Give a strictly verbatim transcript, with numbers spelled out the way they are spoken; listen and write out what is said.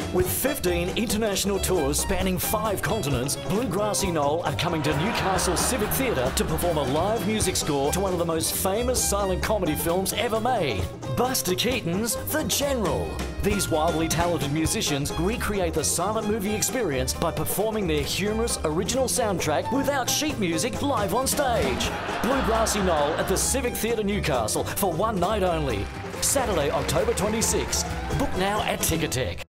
With fifteen international tours spanning five continents, Blue Grassy Knoll are coming to Newcastle Civic Theatre to perform a live music score to one of the most famous silent comedy films ever made, Buster Keaton's The General. These wildly talented musicians recreate the silent movie experience by performing their humorous original soundtrack without sheet music live on stage. Blue Grassy Knoll at the Civic Theatre Newcastle for one night only. Saturday, October twenty-sixth. Book now at Ticketek.